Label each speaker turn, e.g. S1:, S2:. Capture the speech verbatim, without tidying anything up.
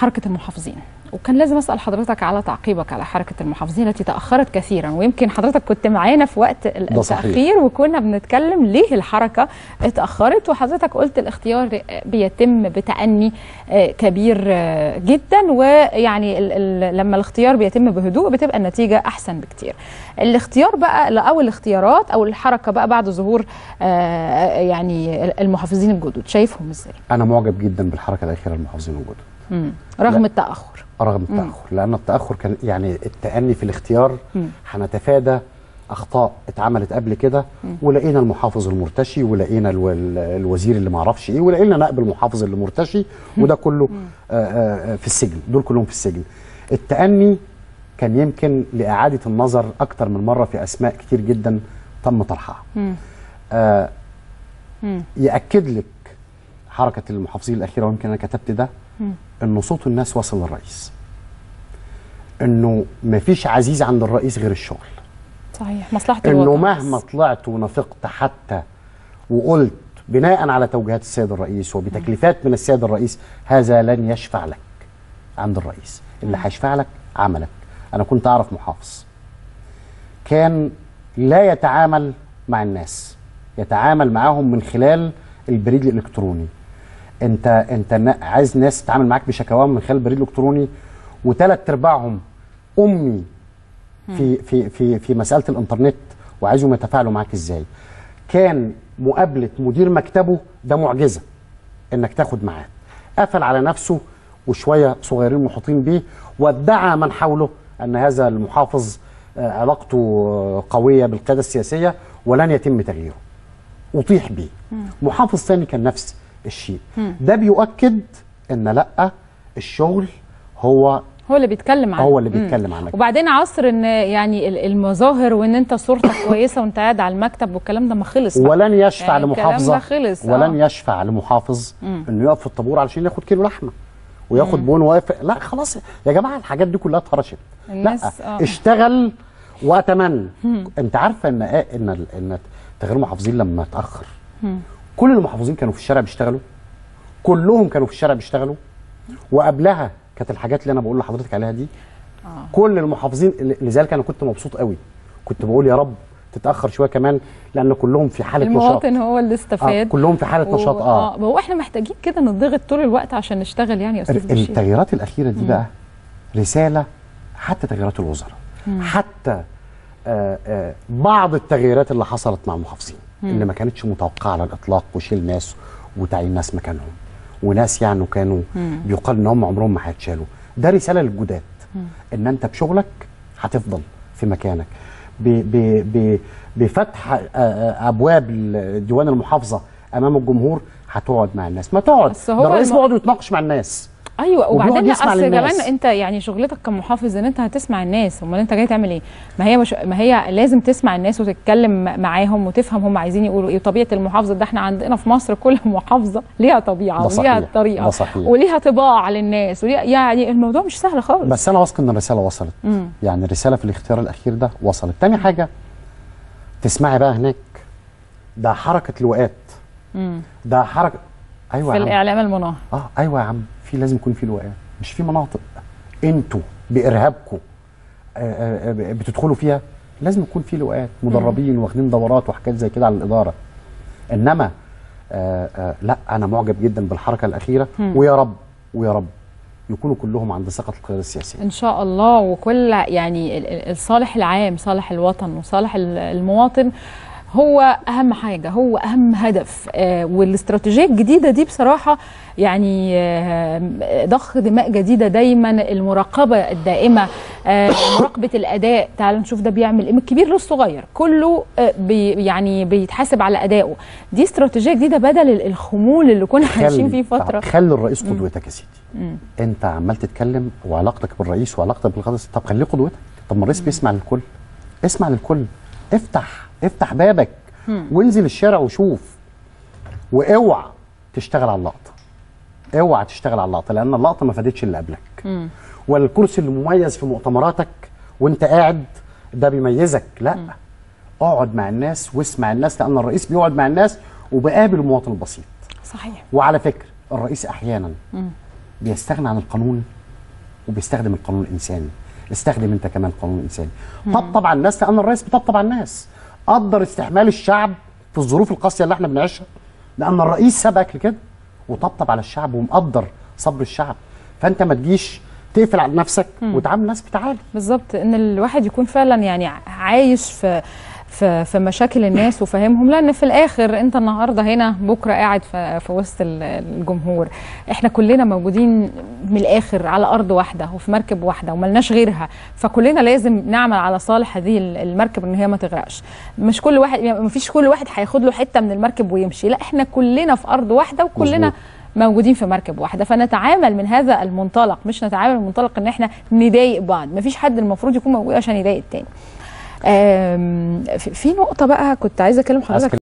S1: حركة المحافظين، وكان لازم أسأل حضرتك على تعقيبك على حركة المحافظين التي تأخرت كثيرا، ويمكن حضرتك كنت معانا في وقت التأخير وكنا بنتكلم ليه الحركة اتأخرت، وحضرتك قلت الاختيار بيتم بتأني كبير جدا، ويعني لما الاختيار بيتم بهدوء بتبقى النتيجة أحسن بكتير. الاختيار بقى أو الاختيارات أو الحركة بقى بعد ظهور يعني المحافظين الجدد، شايفهم ازاي؟
S2: أنا معجب جدا بالحركة الأخيرة للمحافظين الجدد
S1: مم. رغم لا. التأخر
S2: رغم التأخر مم. لأن التأخر كان يعني التأني في الاختيار هنتفادى أخطاء اتعملت قبل كده، ولقينا المحافظ المرتشي، ولقينا الو... الوزير اللي معرفش إيه، ولقينا نائب المحافظ اللي مرتشي، وده كله آآ آآ في السجن، دول كلهم في السجن. التأني كان يمكن لإعادة النظر أكتر من مرة في أسماء كتير جدا تم طرحها. آه يأكد لك حركة المحافظين الأخيرة، ويمكن أنا كتبت ده، إنه صوت الناس وصل للرئيس، إنه مفيش عزيز عند الرئيس غير الشغل.
S1: صحيح، مصلحة الوطن.
S2: إنه مهما طلعت ونفقت حتى وقلت بناء على توجيهات السيد الرئيس وبتكليفات من السيد الرئيس، هذا لن يشفع لك عند الرئيس، اللي هيشفع لك عملك. أنا كنت أعرف محافظ كان لا يتعامل مع الناس، يتعامل معاهم من خلال البريد الإلكتروني. انت انت عايز ناس تتعامل معاك بشكاواهم من خلال البريد الالكتروني، وثلاث ارباعهم امي في في في في مساله الانترنت، وعايزهم يتفاعلوا معاك ازاي. كان مقابله مدير مكتبه ده معجزه انك تاخد معاه، قفل على نفسه وشويه صغيرين محيطين بيه، وادعى من حوله ان هذا المحافظ علاقته قويه بالقياده السياسيه ولن يتم تغييره، اطيح بيه. محافظ ثاني كان نفس الشيء. ده بيؤكد ان لا، الشغل هو
S1: هو اللي بيتكلم عنه،
S2: هو اللي بيتكلم عنك.
S1: وبعدين عصر ان يعني المظاهر وان انت صورتك كويسه وانت قاعد على المكتب والكلام ده ما خلص،
S2: ولن يشفع يعني لمحافظه
S1: خلص.
S2: ولن آه. يشفع لمحافظ مم. انه يقف في الطابور علشان ياخد كيلو لحمه وياخد بون واقف. لا خلاص يا جماعه، الحاجات دي كلها اتهرشت. لا آه. اشتغل. واتمنى مم. انت عارفه ان ان ان تغيير المحافظين لما اتاخر، مم. كل المحافظين كانوا في الشارع بيشتغلوا، كلهم كانوا في الشارع بيشتغلوا، وقبلها كانت الحاجات اللي انا بقول لحضرتك عليها دي آه. كل المحافظين. لذلك انا كنت مبسوط قوي، كنت بقول يا رب تتاخر شويه كمان، لان كلهم في حاله نشاط.
S1: المواطن هو اللي استفاد.
S2: آه كلهم في حاله و... نشاط. اه
S1: هو احنا محتاجين كده نضغط طول الوقت عشان نشتغل يعني يا استاذ بشير.
S2: التغييرات الاخيره دي مم. بقى رساله، حتى تغييرات الوزراء، مم. حتى آه آه بعض التغييرات اللي حصلت مع المحافظين اللي ما كانتش متوقعه على الاطلاق، وشيل ناس وتعيين ناس مكانهم، وناس يعني كانوا مم. بيقال ان هم عمرهم ما هيتشالوا. ده رساله للجداد ان انت بشغلك هتفضل في مكانك، ب ب ب بفتح ابواب ديوان المحافظه امام الجمهور هتقعد مع الناس. ما تقعد، ده الرئيس بيقعد يتناقش مع الناس.
S1: ايوه، وبعدين اصل كمان انت يعني شغلتك كمحافظ ان انت هتسمع الناس. امال انت جاي تعمل ايه؟ ما هي مش ما هي لازم تسمع الناس وتتكلم معاهم وتفهم هم عايزين يقولوا ايه. طبيعه المحافظه ده احنا عندنا في مصر كل محافظه ليها طبيعه وليها طريقه وليها طباع للناس، وليها يعني الموضوع مش سهل خالص.
S2: بس انا واثق ان الرساله وصلت. مم. يعني الرساله في الاختيار الاخير ده وصلت. تاني حاجه تسمعي بقى هناك، ده حركه لواءات. امم ده حركه ايوه
S1: في الاعلام المناهض.
S2: اه ايوه يا عم، في لازم يكون في لواءات، مش في مناطق انتوا بارهابكم بتدخلوا فيها لازم يكون في لواءات مدربين واخدين دورات وحاجات زي كده على الاداره. انما آآ آآ لا، انا معجب جدا بالحركه الاخيره، مم. ويا رب ويا رب يكونوا كلهم عند ثقه القياده السياسيه ان شاء الله، وكل يعني الصالح العام، صالح الوطن وصالح المواطن هو اهم حاجه، هو اهم هدف. آه والاستراتيجيه الجديده دي بصراحه يعني آه ضخ دماء جديده دايما، المراقبه الدائمه، آه مراقبه الاداء. تعالوا نشوف ده بيعمل ايه من الكبير للصغير، كله آه بي يعني بيتحاسب على ادائه. دي استراتيجيه جديده بدل الخمول اللي كنا عايشين فيه فتره. خلي الرئيس قدوتك يا سيدي. مم. انت عمال تتكلم وعلاقتك بالرئيس وعلاقتك بالقياده، طب خليه قدوتك. طب ما الرئيس بيسمع للكل، اسمع للكل، افتح افتح بابك مم. وانزل الشارع وشوف، واوعى تشتغل على اللقطه، اوعى تشتغل على اللقطه، لان اللقطه ما فادتش اللي قبلك. مم. ولا الكرسي اللي مميز في مؤتمراتك وانت قاعد ده بيميزك، لا. مم. اقعد مع الناس واسمع الناس، لان الرئيس بيقعد مع الناس وبيقابل المواطن البسيط.
S1: صحيح.
S2: وعلى فكره الرئيس احيانا مم. بيستغنى عن القانون وبيستخدم القانون الانساني. استخدم انت كمان القانون الانساني. طبطب على الناس لان الرئيس بيطبطب على الناس. قدر استحمال الشعب في الظروف القاسيه اللي احنا بنعيشها لان الرئيس سبقك لكده وطبطب على الشعب ومقدر صبر الشعب. فانت ما تجيش تقفل على نفسك وتعامل الناس بتعالي.
S1: بالظبط، ان الواحد يكون فعلا يعني عايش في في في مشاكل الناس وفاهمهم، لان في الاخر انت النهارده هنا بكره قاعد في, في وسط الجمهور. احنا كلنا موجودين من الاخر على ارض واحده وفي مركب واحده وملناش غيرها، فكلنا لازم نعمل على صالح هذه المركب ان هي ما تغرقش. مش كل واحد، ما فيش كل واحد هياخد له حته من المركب ويمشي، لا احنا كلنا في ارض واحده وكلنا مزبوط. موجودين في مركب واحده. فنتعامل من هذا المنطلق، مش نتعامل من منطلق ان احنا نضايق بعض. مفيش حد المفروض يكون موجود عشان يضايق التاني. في نقطه بقى كنت عايزه اكلم حضرتك